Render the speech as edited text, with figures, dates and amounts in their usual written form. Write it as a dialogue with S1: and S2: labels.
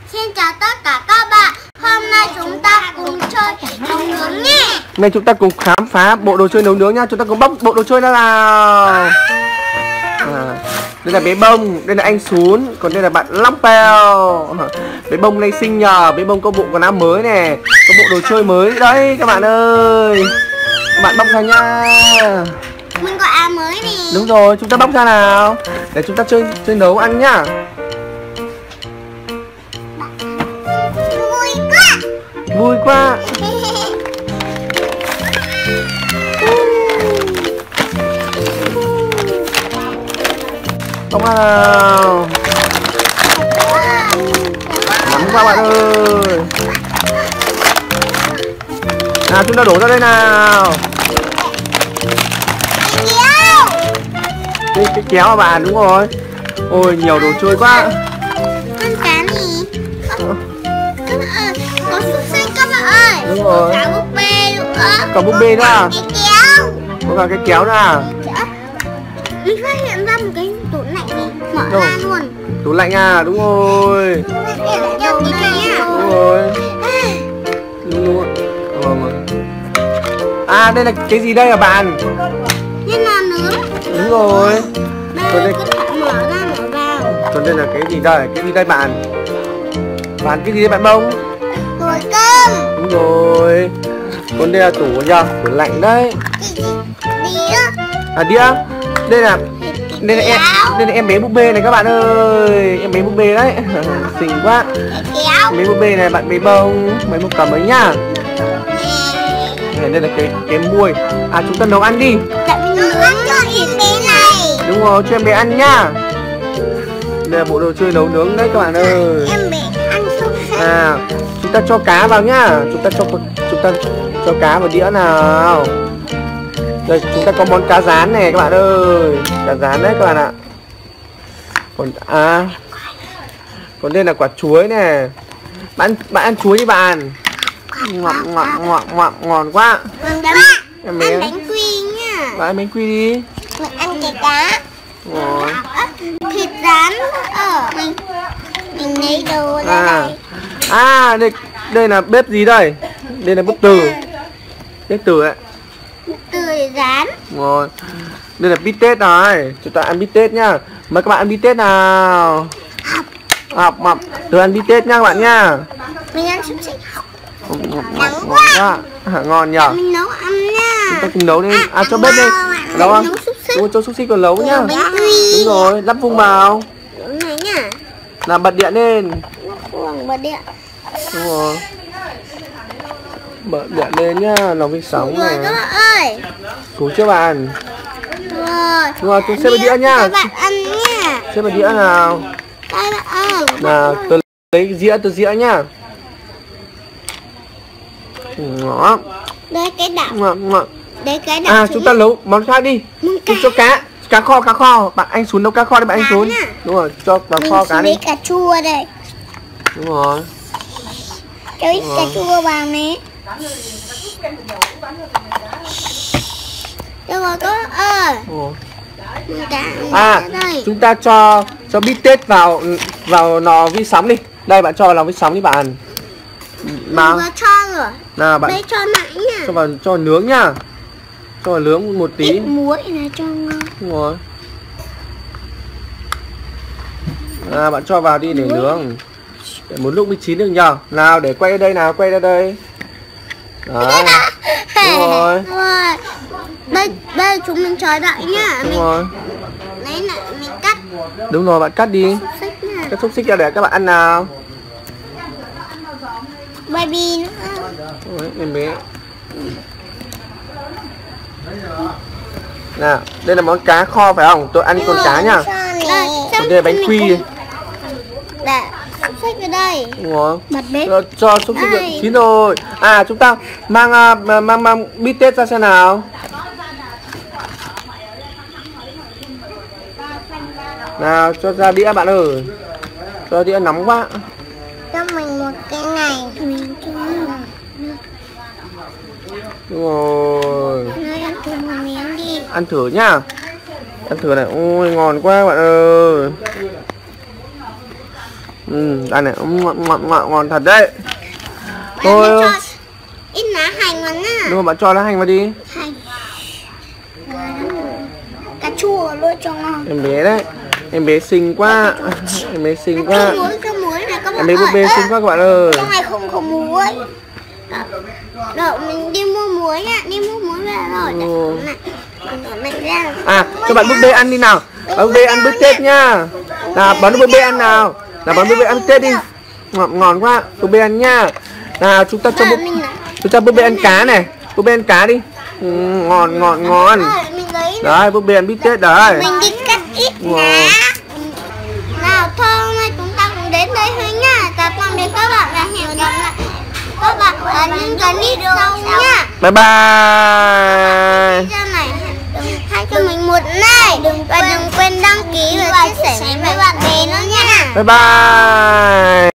S1: Xin chào tất cả các bạn. Hôm nay chúng ta cùng chơi nấu nướng nhé.
S2: Này chúng ta cùng khám phá bộ đồ chơi nấu nướng nha. Chúng ta cùng bóc bộ đồ chơi ra nào. Đây là bé bông, đây là anh Sún, còn đây là bạn Long Pèo. Bé bông này xinh nhờ, bé bông có bộ quần áo mới nè, có bộ đồ chơi mới đấy các bạn ơi. Các bạn bóc ra nha.
S1: Mình có áo mới nè.
S2: Đúng rồi, chúng ta bóc ra nào. Để chúng ta chơi nấu ăn nhá.
S1: Vui quá.
S2: Vui quá. Bóc nào. Nắm qua bạn ơi. Nào chúng ta đổ ra đây nào. Cái kéo à bạn, đúng rồi. Ôi nhiều đồ chơi quá.
S1: Con cá này. Có xúc xích các bạn ơi.
S2: Đúng rồi.
S1: Cả búp bê nữa.
S2: Cả búp bê nữa à?
S1: Cái kéo.
S2: Có cả cái kéo nữa à?
S1: Mình phát hiện ra một cái tủ lạnh này. Mở
S2: đâu?
S1: ra luôn.
S2: Tủ lạnh à, đúng rồi.
S1: Đâu đây nhá.
S2: Đúng rồi. Luôn. À đây là cái gì đây hả bạn?
S1: Nhân là nướng.
S2: Đúng rồi. Còn đây,
S1: Cứ phải mở ra mở vào.
S2: còn đây là cái gì đây? Cái gì đây bạn? Bạn cái gì đây bạn Bông?
S1: Nồi cơm.
S2: Đúng rồi. Còn đây là tủ nhá, tủ lạnh đấy.
S1: Đĩa.
S2: À đĩa. Đây là em bé búp bê này các bạn ơi. Em bé búp bê đấy. Xinh quá.
S1: Kéo.
S2: Bé búp bê này bạn bé Bông, mấy một cầm ấy nhá. Đây là cái muôi. À chúng ta nấu ăn đi.
S1: Tại mình nướng cho em bé này.
S2: Đúng rồi, cho em bé ăn nhá. Đây là bộ đồ chơi nấu nướng đấy các bạn ơi.
S1: Em bé ăn xúc xích.
S2: À, chúng ta cho cá vào nhá. Chúng ta cho cá vào đĩa nào. Đây, chúng ta có món cá rán này các bạn ơi. Cá rán đấy các bạn ạ. Còn đây là quả chuối này. Bạn ăn chuối đi bạn. Ngon quá.
S1: Em bé ăn bánh quy nha.
S2: Bạn ăn bánh quy đi.
S1: Mình ăn cái cá.
S2: Rồi.
S1: Thịt rán ở mình lấy đồ ra đây.
S2: Đây là bếp gì đây? Đây là bếp từ. Bếp từ ấy.
S1: Từ để rán.
S2: Rồi. Đây là bít tết này. Chúng ta ăn bít tết nhá. Mời các bạn ăn bít tết nào. Học. Tôi ăn bít tết nhá các bạn nhá.
S1: Mình ăn xúc xích.
S2: Ngon quá. Ngon nhở.
S1: Mình nấu ăn nha.
S2: Chúng ta cùng nấu đi. Cho bếp đi. Nấu không? Đúng, cho xúc xích còn nấu nhá. Đúng rồi, lắp vung vào.
S1: Đúng này nhá.
S2: Làm bật điện lên.
S1: Lắp vung bật điện.
S2: Đúng rồi. Bật điện lên nhá, lò vi sóng này.
S1: Rồi các bạn ơi.
S2: Củ chưa bạn?
S1: Rồi.
S2: Đúng rồi, tôi xếp vào đĩa nhá.
S1: Các bạn ăn nha.
S2: Xếp vào đĩa nào.
S1: Đây bạn ơi.
S2: Nào, tôi lấy dĩa nhá. Đó.
S1: Đây cái đảo.
S2: Ngon.
S1: Đây cái đảo.
S2: Chúng ta nấu món khác đi. Đi cho cá kho. Bạn anh Sún nấu cá kho đi bạn anh Sún. Đúng rồi, cho vào kho cá đi.
S1: Mình cà chua đây.
S2: Đúng rồi.
S1: Cho ít cà chua vào nè. Được rồi các bạn ơi.
S2: Chúng ta cho bít tết vào lò vi sóng đi. Đây bạn cho vào lò vi sóng đi bạn.
S1: Mà vừa cho rồi.
S2: Nào bạn.
S1: Đây cho nãy nha.
S2: Cho nướng nhá. Cho vào nướng một tí.
S1: Ít muối này cho ngon.
S2: Đúng rồi. Bạn cho vào đi để nướng. Để một lúc mới chín được nhờ. Nào để quay đây nào, quay ra đây. Đấy. Đúng rồi.
S1: Đây chúng mình chờ đợi nhá.
S2: Đúng rồi.
S1: Lấy lại mình cắt.
S2: Đúng rồi, bạn cắt đi. Cắt xúc xích ra để các bạn ăn nào.
S1: Baby nữa.
S2: Ôi, em bé. Nào, đây là món cá kho phải không? Tôi ăn con cá nhá. Đây là bánh quy.
S1: Để xúc xích vào đây.
S2: Đúng rồi.
S1: Bật bếp.
S2: Cho xúc xích chín rồi. Chúng ta mang bít tết ra xem nào. Nào, cho ra đĩa bạn ơi. Cho đĩa nóng quá.
S1: Cho mình một cái này. Mình cho.
S2: Đúng rồi.
S1: Ăn thử một miếng đi.
S2: Ăn thử nhá. Ăn thử này. Ôi ngon quá bạn ơi. Đây này, ngon thật đấy.
S1: Thôi ít lá hành vào nhá.
S2: Đúng rồi, bạn cho lá hành vào đi.
S1: Hành. Cà chua luôn cho ngon.
S2: Em bé đấy. Em bé xinh quá. Em bé xinh quá.
S1: Cái muối này các bạn
S2: Em bé búp bê xinh quá các bạn ơi.
S1: trong này không có muối. Đợi mình đi mua muối nha, đi mua muối về rồi. Này ra.
S2: À, cho bạn búp bê ăn đi nào. Bạn búp bê ăn bữa Tết nha. Nào, bạn búp bê ăn nào. Nào, bạn búp bê ăn Tết đi. Ngon quá, búp bê ăn nha. Nào, chúng ta cho búp bê ăn cá này. Búp bê ăn cá đi. Ngon. Đấy, búp bê ăn bít Tết đấy.
S1: Mình đi cắt ít lá. Nào, thôi hôm nay chúng ta cũng đến đây thôi nha. Tạm biệt các bạn và hẹn gặp lại các bạn ở những clip sau nha.
S2: Bye bye.
S1: Hãy cho mình một like và đừng quên đăng ký và chia sẻ với bạn bè nữa nha.
S2: Bye bye.